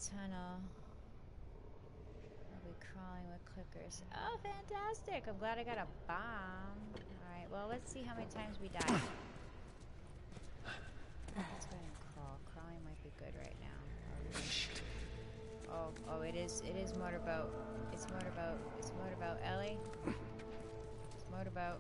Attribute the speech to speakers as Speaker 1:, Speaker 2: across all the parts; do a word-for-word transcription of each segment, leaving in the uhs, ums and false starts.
Speaker 1: tunnel. I'll be crawling with clickers. Oh, fantastic! I'm glad I got a bomb. Alright, well, let's see how many times we die. Let's go ahead and crawl. Crawling might be good right now. Oh, oh, it is, it is motorboat. It's motorboat. It's motorboat. Ellie? It's motorboat.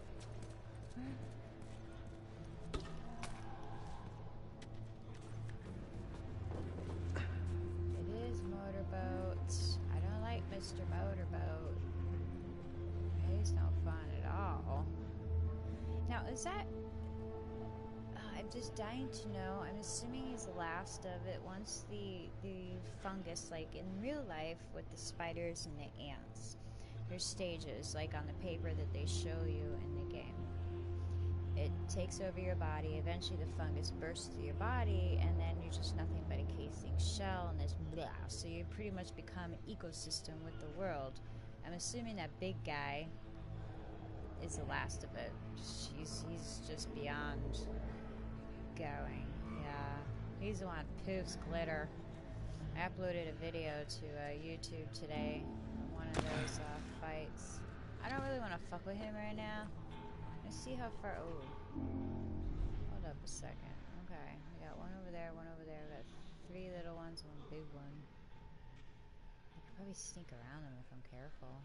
Speaker 1: It is motorboat. I don't like Mister Motorboat. He's no fun at all. Now, is that... I'm just dying to know. I'm assuming he's the last of it once the the fungus, like in real life with the spiders and the ants, there's stages like on the paper that they show you in the game. It takes over your body. Eventually the fungus bursts through your body, and then you're just nothing but a casing shell and this blah. So you pretty much become an ecosystem with the world. I'm assuming that big guy is the last of it. He's, he's just beyond going. Yeah, he's the one that poofs glitter. I uploaded a video to uh, YouTube today on one of those uh, fights. I don't really want to fuck with him right now. Let's see how far. Oh, hold up a second. Okay, we got one over there, one over there. We got three little ones, one big one. I could probably sneak around them if I'm careful.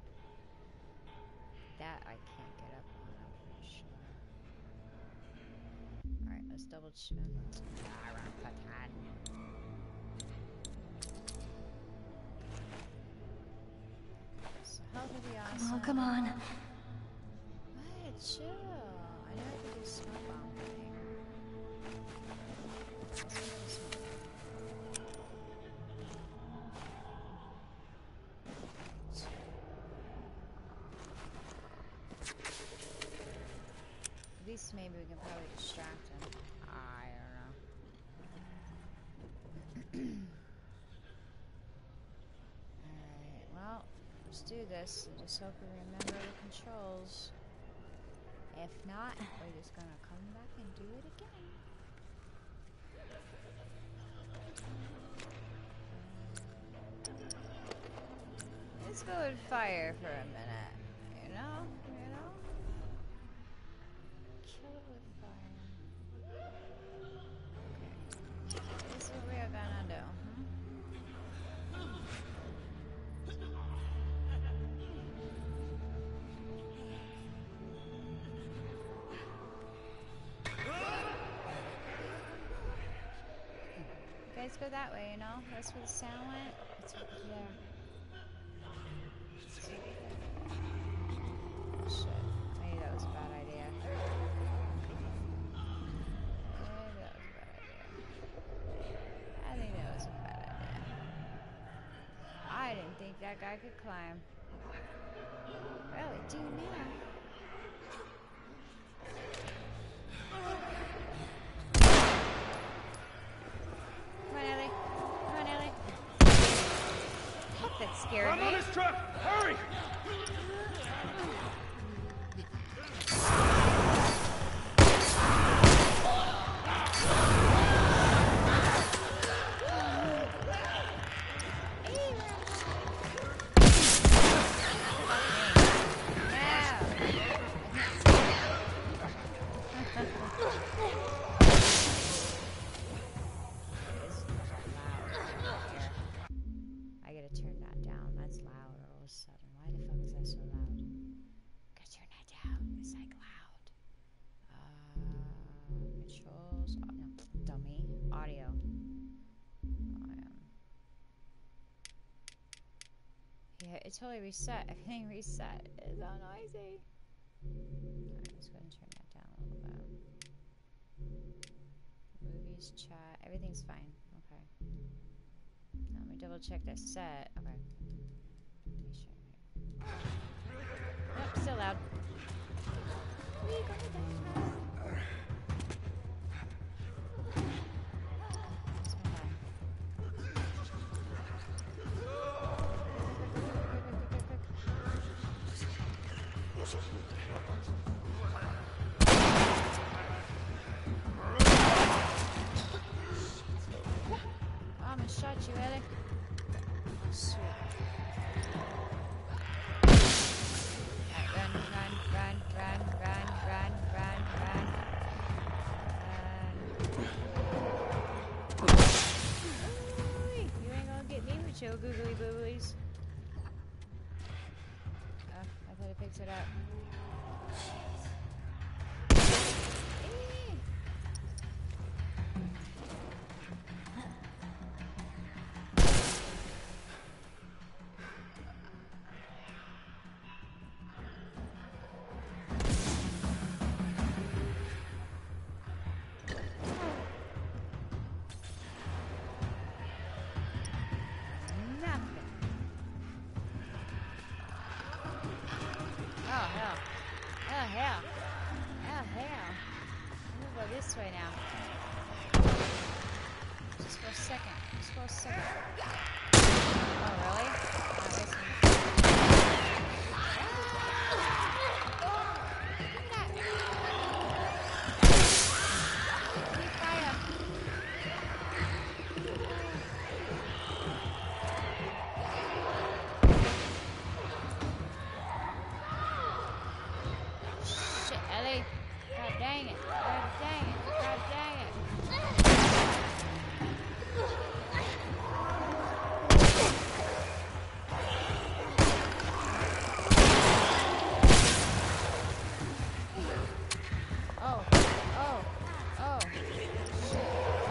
Speaker 1: That I can't get up on, I'm pretty sure. Alright, let's double check. So health will be awesome.
Speaker 2: Oh, come on.
Speaker 1: What? Chill. I know I could do smoke bomb thing. Let's do smoke bomb. At least maybe we can probably distract him. I don't know. Alright, well, let's do this and just hope we remember the controls. If not, we're just gonna come back and do it again. Let's go with fire for a minute, you know? You know? Kill it with fire. Okay. This is what we are gonna do, huh? You guys go that way, you know? That's where the sound went. It's over there. Shit. Maybe that was a bad idea. Maybe that was a bad idea. I think that was a bad idea. I didn't think that guy could climb. Really, do now. Come on, Ellie. Come on, Ellie. Fuck, that scared
Speaker 3: Run
Speaker 1: me.
Speaker 3: on this truck! Hurry!
Speaker 1: I gotta turn that down. That's loud all of a sudden. Why the fuck is that so loud? Gotta turn that down. It's like loud. Uh, controls. Oh, no, dummy. Audio. Um, yeah, it totally reset. Everything reset. It's so noisy. Alright, let's go ahead and turn that down a little bit. Movies, chat. Everything's fine. Okay. Now, let me double check that set. Okay. Let me show you. Nope, still loud. We gonna die. Let's move on. Oh, I'm gonna shot you, Ellie. Sweet. Alright, run, run, run, run, run, run, run, run. Run. Ooh, you ain't gonna get me with your googly boo-boos. Oh, I thought it picked it up. This way now. Just for a second. Just for a second. Oh, really? Oh, wait a second. Fire. Shit, Ellie. God dang it. God dang it. God dang it. Oh. Oh. Oh. Shit.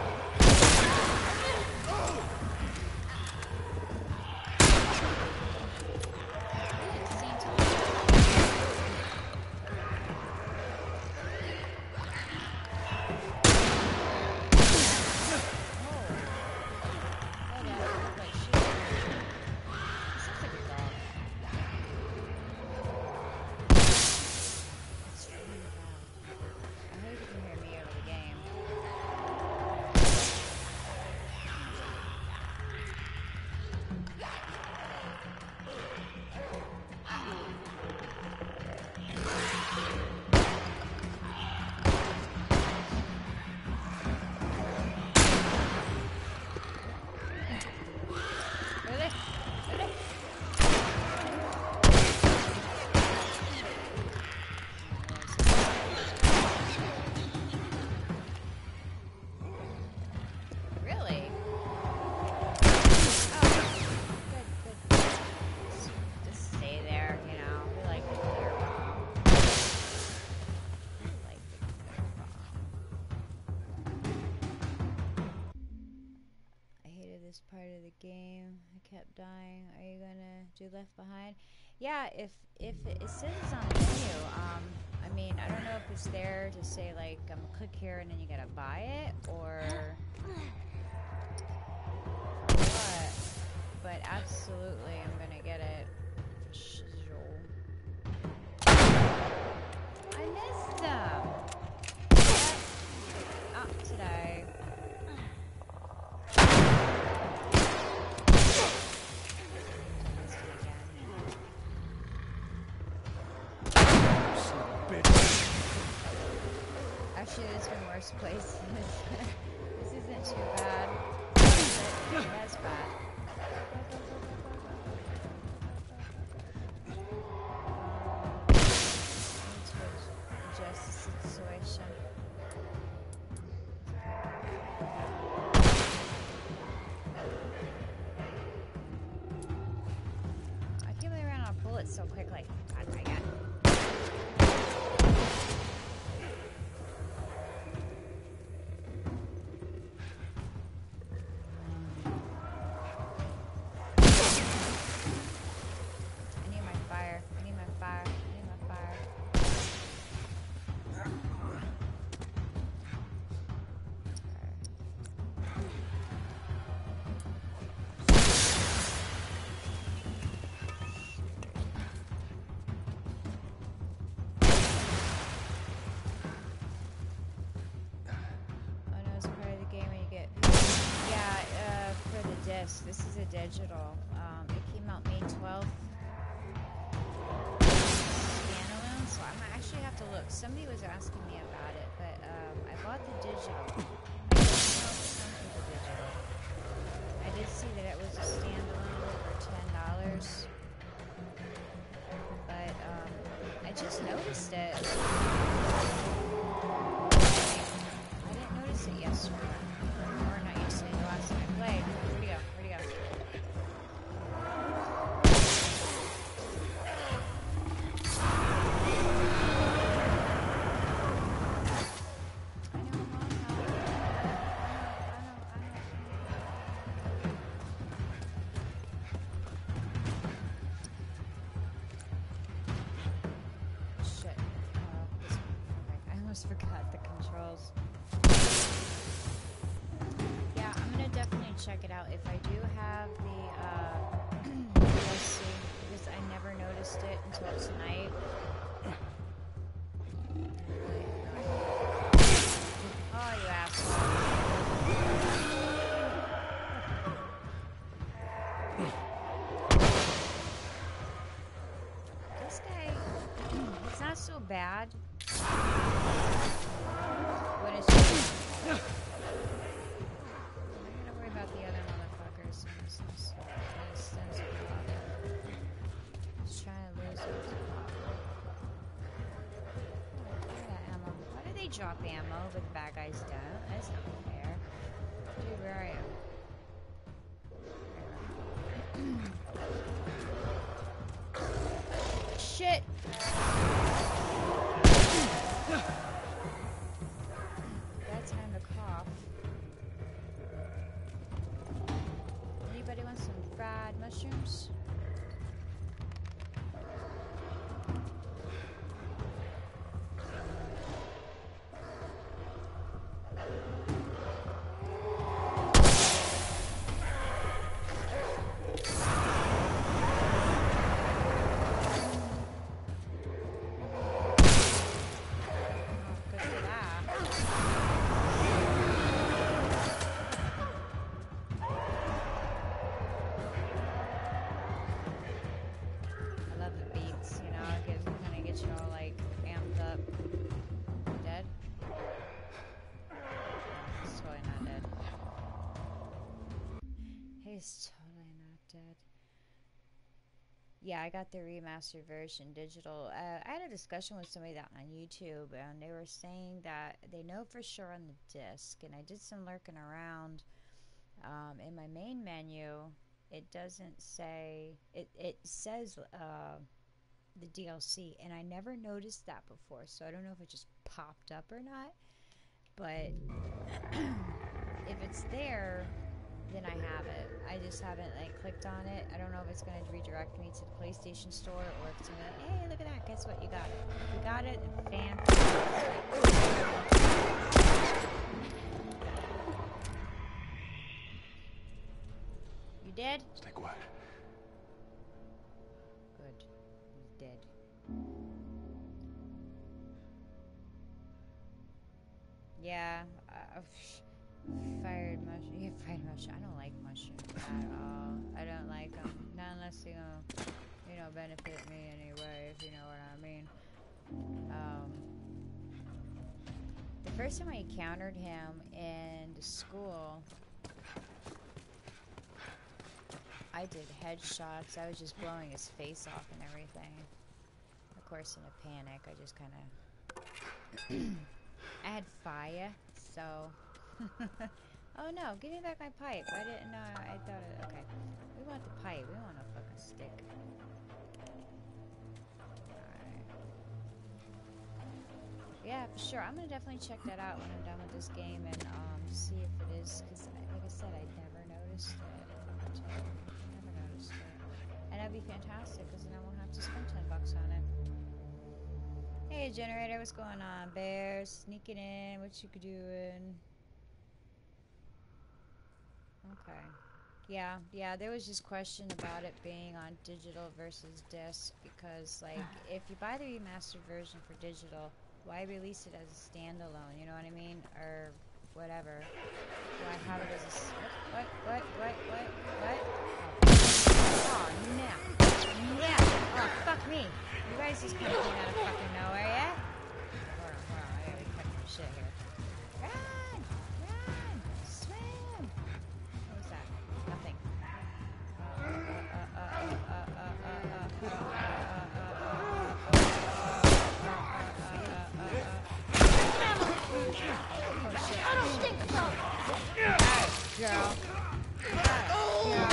Speaker 1: This part of the game, I kept dying. Are you gonna do Left Behind? Yeah, if if it, it says it's on the menu, um, I mean, I don't know if it's there to say like, um, click here and then you gotta buy it, or what. But absolutely, I'm gonna get it. I missed them. Yep. Not today. Actually, there's been worse places. This isn't too bad. But that's bad. Need to adjust the situation. I can't believe I ran out of bullets so quickly. God dang it. This is a digital. Um, it came out May twelfth. Standalone, so I might actually have to look. Somebody was asking me about it, but um, I bought the digital. I didn't know it was the digital. I did see that it was a standalone. just noticed it. I didn't notice it yesterday. Or not yesterday, the last time I played. Where'd he go? Where'd he go? Forgot the controls. Yeah, I'm gonna definitely check it out. If I do have the uh, D L C, because I never noticed it until tonight. Oh, you asshole. This guy, it's not so bad. What is it? I'm gonna worry about the other motherfuckers. Just trying to lose them. Look at that ammo. Why do they drop ammo but the bad guys don't? That's not fair. Dude, where are you? Shit! Bad time to cough. Anybody want some fried mushrooms? He's totally not dead. Yeah, I got the remastered version digital. Uh, I had a discussion with somebody that on YouTube, and they were saying that they know for sure on the disc. And I did some lurking around. Um, in my main menu, it doesn't say. It it says uh, the D L C, and I never noticed that before. So I don't know if it just popped up or not. But if it's there, then I have it. I just haven't like clicked on it. I don't know if it's going to redirect me to the PlayStation Store or if it's going to be like, hey, look at that. Guess what? You got it. If you got it, fantastic. You dead?
Speaker 2: Stay quiet.
Speaker 1: Good. He's dead. Yeah. Uh, Fired mushroom. Yeah, fried mushroom. I don't like mushrooms at all. I don't like them. Not unless they gonna, you know, benefit me anyway, if you know what I mean. Um, the first time I encountered him in the school, I did headshots. I was just blowing his face off and everything. Of course, in a panic, I just kind of... I had fire, so... Oh no, give me back my pipe. I didn't know. I thought it. Okay. We want the pipe. We want a fucking stick. Alright. Yeah, for sure. I'm gonna definitely check that out when I'm done with this game and um see if it is. Because, like I said, I never noticed it. I never noticed it. And that'd be fantastic because then I won't have to spend ten bucks on it. Hey, generator, what's going on? Bears, sneaking in. What you doing? Okay. Yeah, yeah, there was just question about it being on digital versus disc because, like, if you buy the remastered version for digital, why release it as a standalone, you know what I mean? Or whatever. Why have it as a... What, what, what, what, what, what? Oh, no. Yeah. Oh, fuck me. You guys just coming out of fucking nowhere, yeah? Hold on, hold on. I gotta cut some shit here. Run! Run! Swim! What was that? Nothing. Uh, uh, uh, uh, uh, uh, uh, uh, uh, uh, uh, uh, uh, uh, girl. Oh my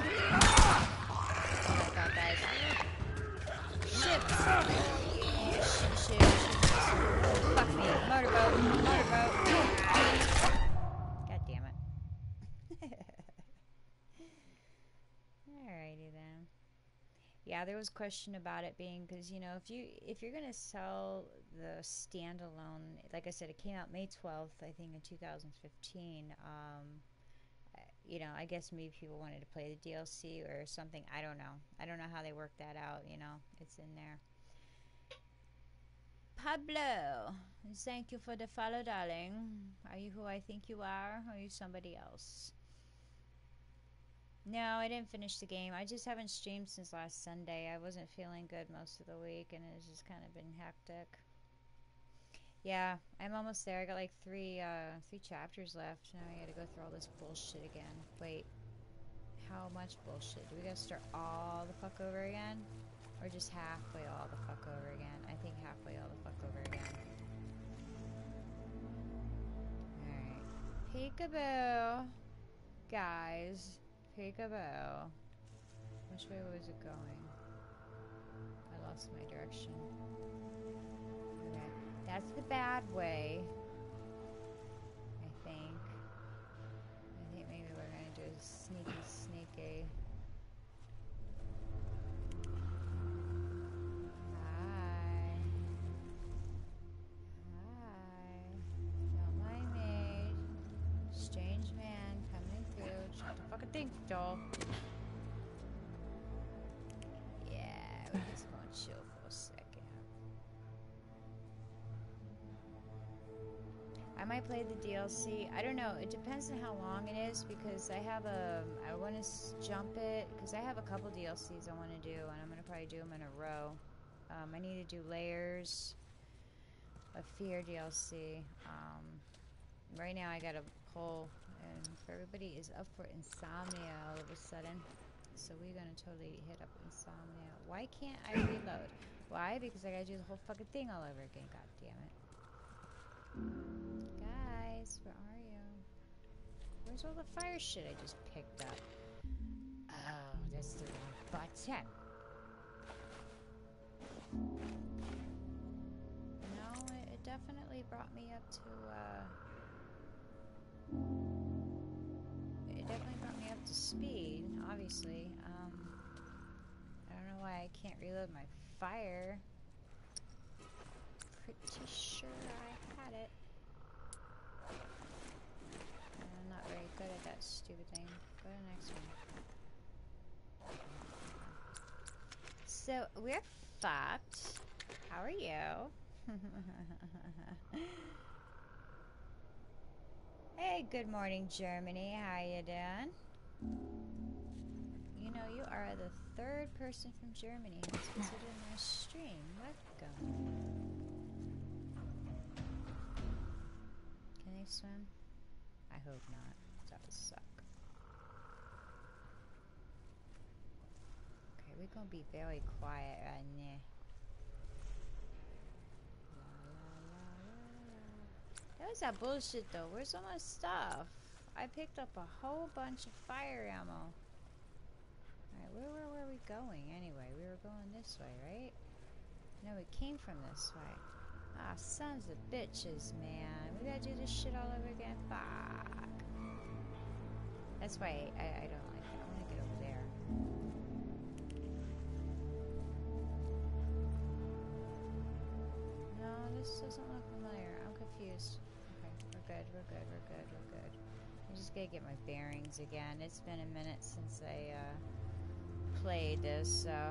Speaker 1: god, guys. Shit. Yeah, shit, shit, shit. Fuck me. Motorboat. Motorboat. God damn it. Alrighty then. Yeah, there was question about it being because, you know, if you if you're gonna sell the standalone, like I said, it came out May twelfth, I think, in two thousand fifteen. Um, you know, I guess maybe people wanted to play the D L C or something. I don't know. I don't know how they worked that out. You know, it's in there. Pablo, thank you for the follow, darling. Are you who I think you are, or are you somebody else? No, I didn't finish the game. I just haven't streamed since last Sunday. I wasn't feeling good most of the week, and it's just kind of been hectic. Yeah, I'm almost there. I got like three, uh, three chapters left. Now I gotta go through all this bullshit again. Wait, how much bullshit? Do we gotta start all the fuck over again? Or just halfway all the fuck over again? I think halfway all the fuck over again. Alright. Peekaboo. Guys. Peekaboo. Which way was it going? I lost my direction. Okay. That's the bad way. I think. I think maybe we're gonna do a sneaky, sneaky. Hi. Hi. Don't mind me. Strange man coming through. Shut the fucking thing, doll. Yeah, we're just gonna chill for a second. I might play the D L C. I don't know. It depends on how long it is because I have a. I want to jump it because I have a couple D L Cs I want to do, and I'm gonna probably do them in a row. Um, I need to do Layers of Fear D L C. Um, right now I got a poll, and for everybody is up for Insomnia all of a sudden, so we're gonna totally hit up Insomnia. Why can't I reload? Why? Because I gotta do the whole fucking thing all over again. God damn it. Guys, where are you? Where's all the fire shit I just picked up? Oh, that's the wrong button. No, it, it definitely brought me up to, uh... It definitely brought me up to speed, obviously. Um, I don't know why I can't reload my fire. Pretty sure I had it. I'm not very good at that stupid thing. Go to the next one. So, we're fucked. How are you? Hey, good morning, Germany. How you doing? You know, you are the third person from Germany who's visited my stream. Welcome. Can they swim? I hope not. That would suck. Okay, we're gonna be very quiet right now. That was that bullshit though. Where's all my stuff? I picked up a whole bunch of fire ammo. Alright, where, where were we going anyway? We were going this way, right? No, we came from this way. Ah, sons of bitches, man. We gotta do this shit all over again? Fuck. That's why I, I, I don't like it. I wanna get over there. No, this doesn't look familiar. I'm confused. Okay, we're good, we're good, we're good, we're good. I just gotta get my bearings again. It's been a minute since I uh, played this, so...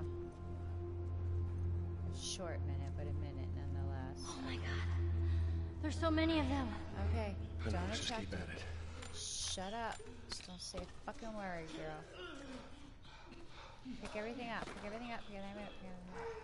Speaker 1: A short minute, but a minute nonetheless.
Speaker 2: Oh my god. There's so many of them.
Speaker 1: Okay,
Speaker 3: Then
Speaker 1: don't
Speaker 3: let's just
Speaker 1: attack
Speaker 3: keep
Speaker 1: me.
Speaker 3: at it.
Speaker 1: Shut up. Just don't say a fucking word, girl. Pick everything up, pick everything up, pick everything up, pick everything up.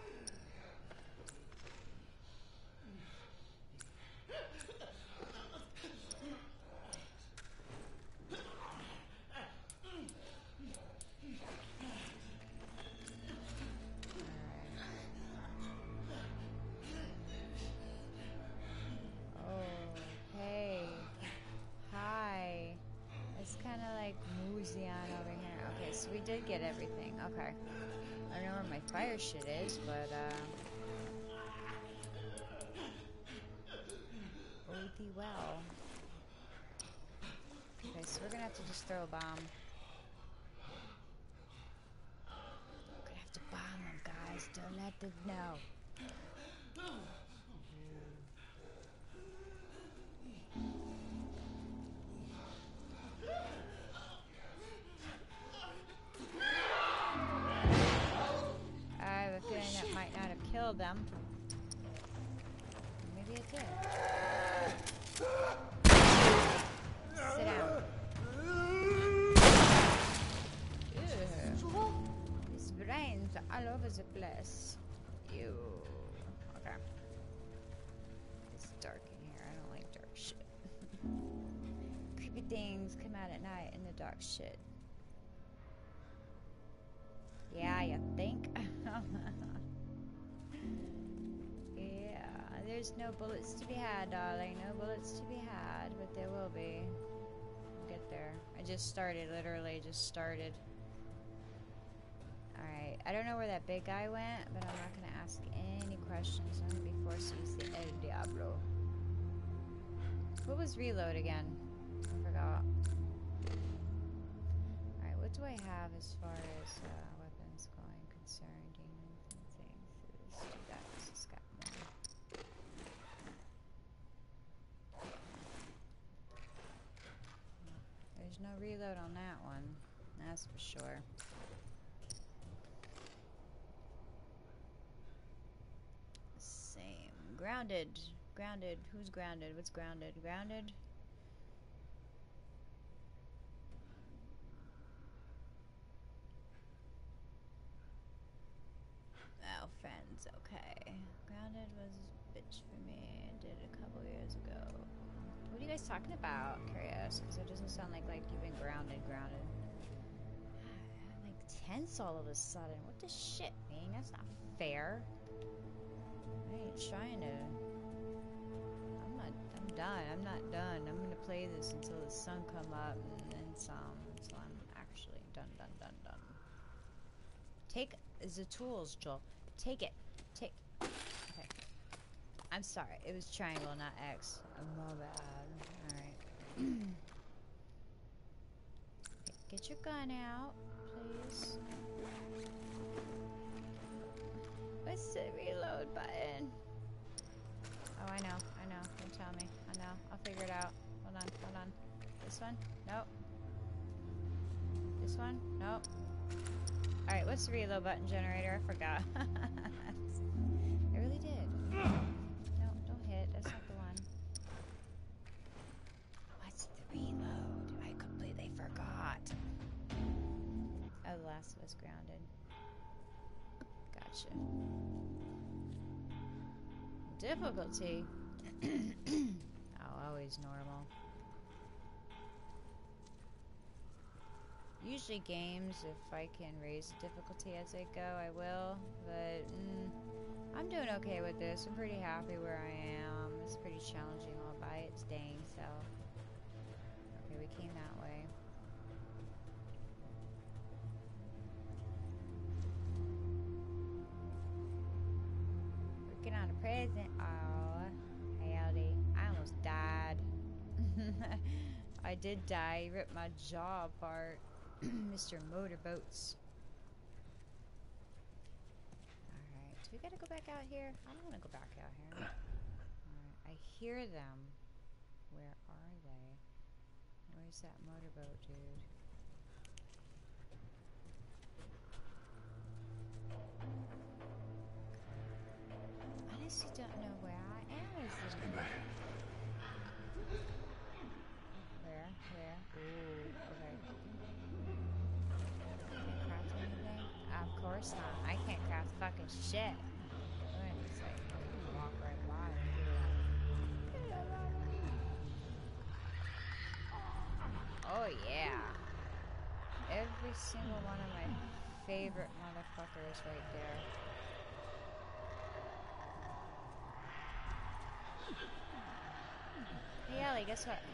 Speaker 1: so we did get everything. Okay. I don't know where my fire shit is, but, uh... oh, thee well. Okay, so we're gonna have to just throw a bomb. We're gonna have to bomb them, guys. Don't let them know. I have a feeling that might not have killed them. Maybe it did. Sit down. Ew. His brains are all over the place. Ew. Okay. It's dark in here. I don't like dark shit. Creepy things come out at night in the dark shit. Yeah, you think? Yeah, there's no bullets to be had, darling. No bullets to be had, but there will be. We'll get there. I just started, literally just started. Alright, I don't know where that big guy went, but I'm not going to ask any questions. I'm going to be forced to use the El Diablo. What was reload again? I forgot. Alright, what do I have as far as uh, weapons going concerned? Demons and things. Let's do that. This has got more. There's no reload on that one. That's for sure. Same. Grounded. Grounded. Who's grounded? What's grounded? Grounded? Oh, friends. Okay. Grounded was a bitch for me. I did it a couple years ago. What are you guys talking about? Curious, because it doesn't sound like like you've been grounded, grounded. I'm like tense all of a sudden. What the shit, man? That's not fair. I ain't trying to. I'm not. I'm done. I'm not done. I'm gonna play this until the sun come up and then some. So I'm actually done, done, done, done. Take the tools, Joel. Take it. Take. Okay. I'm sorry. It was triangle, not X. Oh, my bad. Alright. Get your gun out, please. What's the reload button? Oh, I know. I know. Don't tell me. I know. I'll figure it out. Hold on. Hold on. This one? Nope. This one? Nope. Alright, what's the reload button generator? I forgot. I really did. No, don't hit. That's not the one. What's the reload? I completely forgot. Oh, the last was grounded. Gotcha. Difficulty? Oh, always normal. Usually games, if I can raise the difficulty as I go, I will. But mm, I'm doing okay with this. I'm pretty happy where I am. It's pretty challenging all by its dang self. Okay, we came that way. Working on a present. Oh, howdy. I almost died. I did die. He ripped my jaw apart. Mister Motorboats. Alright, do we gotta go back out here? I don't wanna go back out here. Alright, I hear them. Where are they? Where's that motorboat dude? I honestly don't know where I am. Is this Where? Where? Ooh, okay. Craft anything? Of course not. I can't craft fucking shit. I'm gonna just like walk right by and do that. Oh yeah. Every single one of my favorite motherfuckers right there. Hey Ellie, guess what?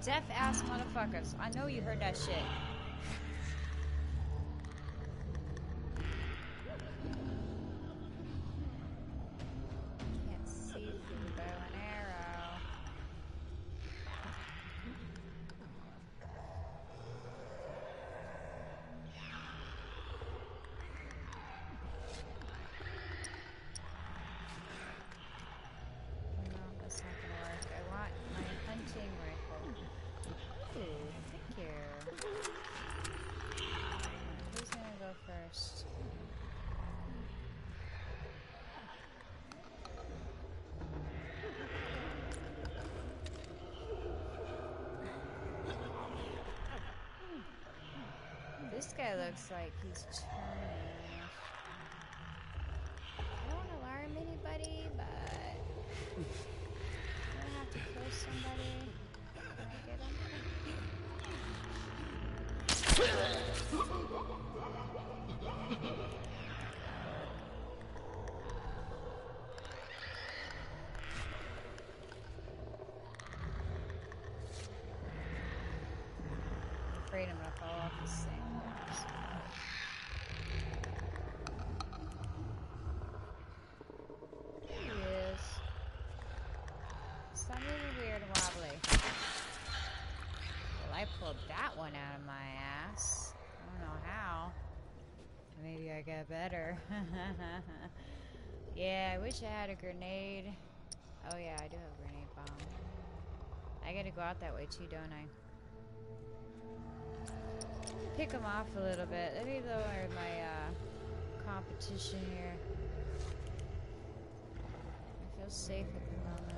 Speaker 1: Deaf ass motherfuckers. I know you heard that shit. Can't see through the bow and arrow. No, that's not gonna work. I want my hunting rifle. Ooh, thank you. Who's gonna go first? This guy looks like he's turning. I don't want to alarm anybody, but I'm gonna have to kill somebody. Can I get him? I'm afraid I'm gonna fall off this thing. There he is. Stop moving weird and wobbly. Well, I pulled that one out of my ass. I don't know how. Maybe I got better. Yeah, I wish I had a grenade. Oh yeah, I do have a grenade bomb. I gotta go out that way too, don't I? Pick them off a little bit. Let me lower my uh, competition here. I feel safe at the moment.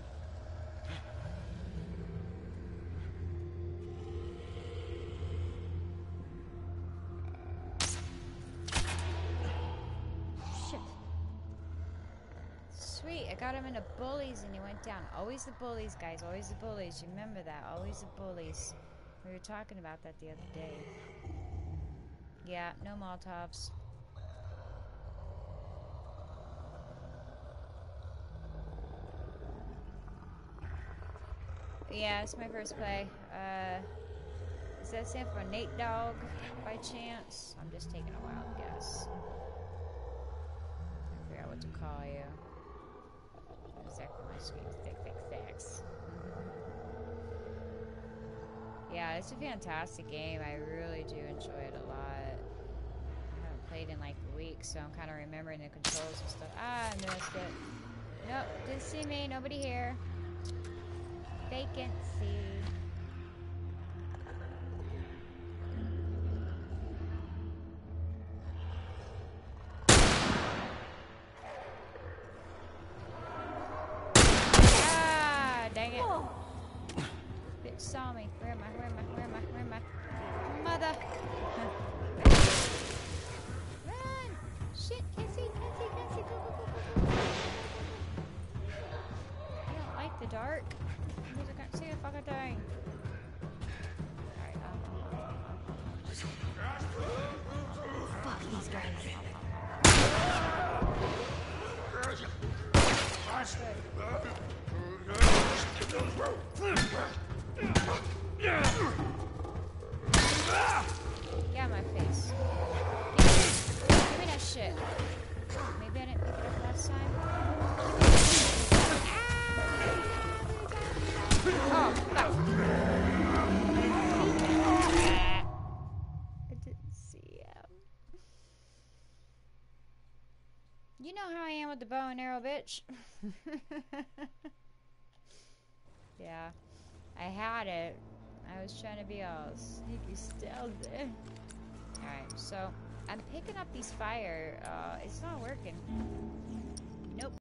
Speaker 2: Shit.
Speaker 1: Sweet, I got him into bullies and he went down. Always the bullies, guys. Always the bullies. Remember that. Always the bullies. We were talking about that the other day. Yeah, no Molotovs. Yeah, it's my first play. Uh, does that stand for Nate Dog by chance? I'm just taking a wild guess. I forgot what to call you. Exactly my screen. Six six six. Yeah, it's a fantastic game. I really do enjoy it a lot. I haven't played in like a week, so I'm kind of remembering the controls and stuff. Ah, I missed it. Nope, didn't see me. Nobody here. Vacancy. Ah, dang it.
Speaker 2: Whoa.
Speaker 1: Bitch saw me. Where am I? Where am I? Where am I? Where am I? Mother. Run! Shit, can't see, can't see, can't see. Go, go, go, go, go. I don't like the dark. Because I can't see a fucking thing. Alright, um.
Speaker 2: Fuck these guys.
Speaker 1: Get out of my face. Give me that shit. Maybe I didn't pick it up last time. Oh, fuck. I didn't see him. You know how I am with the bow and arrow, bitch. Yeah. I had it. I was trying to be all sneaky stealthy. Alright, so I'm picking up these fire. Uh, it's not working.